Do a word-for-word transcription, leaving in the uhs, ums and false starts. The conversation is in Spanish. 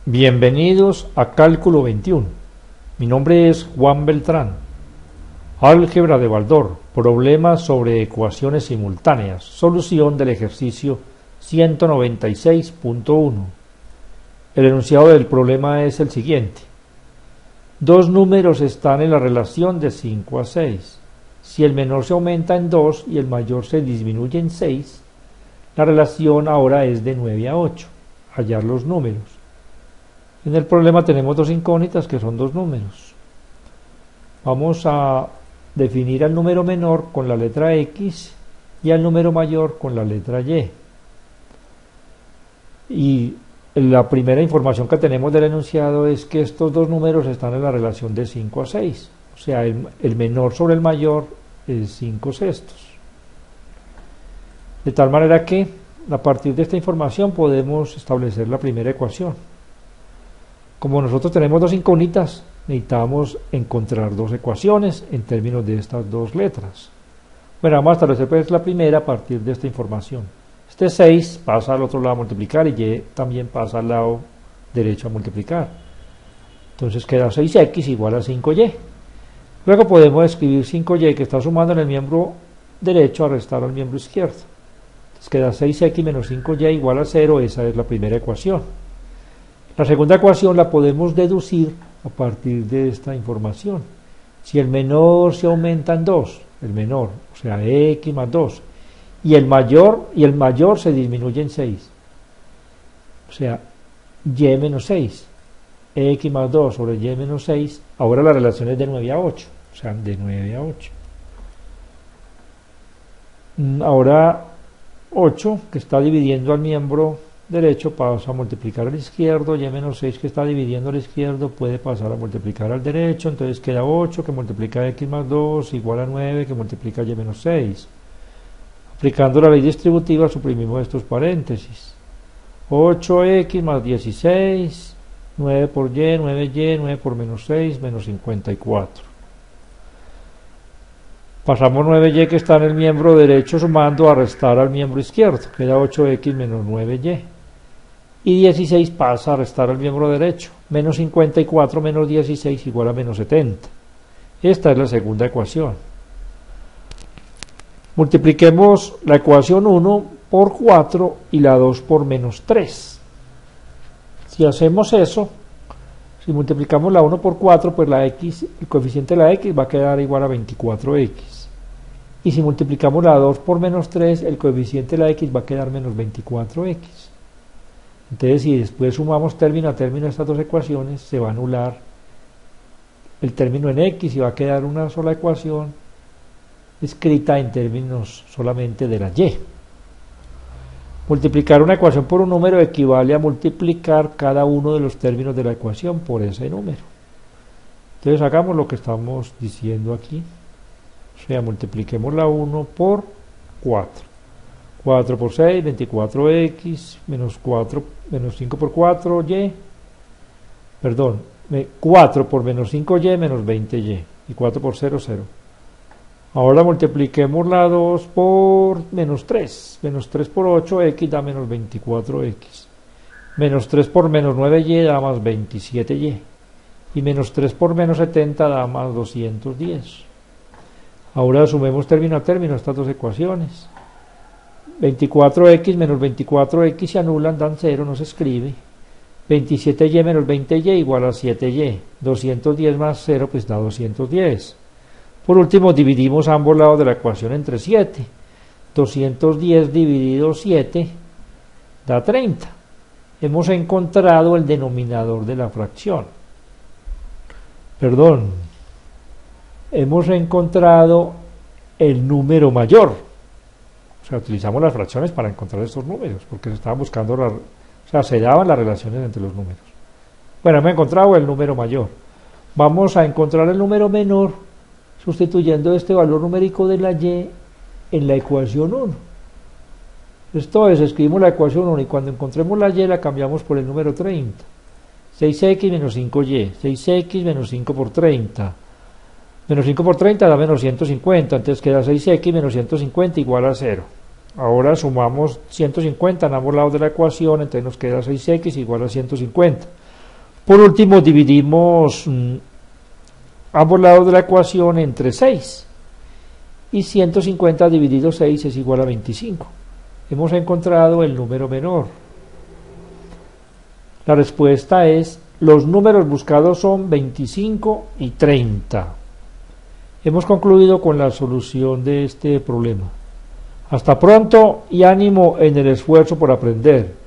Bienvenidos a Cálculo veintiuno. Mi nombre es Juan Beltrán. Álgebra de Baldor, problemas sobre ecuaciones simultáneas, solución del ejercicio ciento noventa y seis punto uno. El enunciado del problema es el siguiente. Dos números están en la relación de cinco a seis. Si el menor se aumenta en dos y el mayor se disminuye en seis, la relación ahora es de nueve a ocho. Hallar los números. En el problema tenemos dos incógnitas que son dos números. Vamos a definir al número menor con la letra X y al número mayor con la letra Y. Y la primera información que tenemos del enunciado es que estos dos números están en la relación de cinco a seis. O sea, el, el menor sobre el mayor es cinco sextos. De tal manera que a partir de esta información podemos establecer la primera ecuación. Como nosotros tenemos dos incógnitas, necesitamos encontrar dos ecuaciones en términos de estas dos letras. Bueno, vamos a establecer pues la primera a partir de esta información. Este seis pasa al otro lado a multiplicar y Y también pasa al lado derecho a multiplicar. Entonces queda seis equis igual a cinco y. Luego podemos escribir cinco y que está sumando en el miembro derecho a restar al miembro izquierdo. Entonces queda seis equis menos cinco y igual a cero, esa es la primera ecuación. La segunda ecuación la podemos deducir a partir de esta información. Si el menor se aumenta en dos, el menor, o sea, x más dos, y el mayor, y el mayor se disminuye en seis, o sea, y menos seis, x más dos sobre y menos seis, ahora la relación es de nueve a ocho, o sea, de nueve a ocho. Ahora ocho, que está dividiendo al miembro derecho, pasa a multiplicar al izquierdo, y menos seis que está dividiendo al izquierdo puede pasar a multiplicar al derecho, entonces queda ocho que multiplica x más dos igual a nueve que multiplica y menos seis. Aplicando la ley distributiva suprimimos estos paréntesis. ocho equis más dieciséis, nueve por y, nueve y, nueve por menos seis, menos cincuenta y cuatro. Pasamos nueve y que está en el miembro derecho sumando a restar al miembro izquierdo, queda ocho equis menos nueve y. Y dieciséis pasa a restar al miembro derecho, menos cincuenta y cuatro menos dieciséis igual a menos setenta. Esta es la segunda ecuación. Multipliquemos la ecuación uno por cuatro y la dos por menos tres. Si hacemos eso, si multiplicamos la uno por cuatro, pues la x, el coeficiente de la x va a quedar igual a veinticuatro equis. Y si multiplicamos la dos por menos tres, el coeficiente de la x va a quedar menos veinticuatro equis. Entonces, si después sumamos término a término estas dos ecuaciones, se va a anular el término en x y va a quedar una sola ecuación escrita en términos solamente de la y. Multiplicar una ecuación por un número equivale a multiplicar cada uno de los términos de la ecuación por ese número. Entonces hagamos lo que estamos diciendo aquí. O sea, multipliquemos la uno por cuatro. cuatro por seis, veinticuatro equis, menos cuatro, menos cinco por cuatro, y. Perdón, cuatro por menos cinco y, menos veinte y. Y cuatro por cero, cero. Ahora multipliquemos la dos por menos tres. Menos tres por ocho, x da menos veinticuatro equis. Menos tres por menos nueve y da más veintisiete y. Y menos tres por menos setenta da más doscientos diez. Ahora sumemos término a término estas dos ecuaciones. veinticuatro equis menos veinticuatro equis se anulan, dan cero, no se escribe. veintisiete y menos veinte y igual a siete y. doscientos diez más cero pues da doscientos diez. Por último, dividimos ambos lados de la ecuación entre siete. doscientos diez dividido siete da treinta. Hemos encontrado el denominador de la fracción. Perdón. Hemos encontrado el número mayor. O sea, utilizamos las fracciones para encontrar estos números, porque se estaban buscando, la, o sea, se daban las relaciones entre los números. Bueno, hemos encontrado el número mayor. Vamos a encontrar el número menor sustituyendo este valor numérico de la y en la ecuación uno. Esto es, escribimos la ecuación uno y cuando encontremos la y la cambiamos por el número treinta. seis equis menos cinco y. seis equis menos cinco por treinta. Menos cinco por treinta da menos ciento cincuenta, entonces queda seis equis menos ciento cincuenta igual a cero. Ahora sumamos ciento cincuenta en ambos lados de la ecuación, entonces nos queda seis equis igual a ciento cincuenta. Por último, dividimos mm, ambos lados de la ecuación entre seis. Y ciento cincuenta dividido seis es igual a veinticinco. Hemos encontrado el número menor. La respuesta es, los números buscados son veinticinco y treinta. Hemos concluido con la solución de este problema. Hasta pronto y ánimo en el esfuerzo por aprender.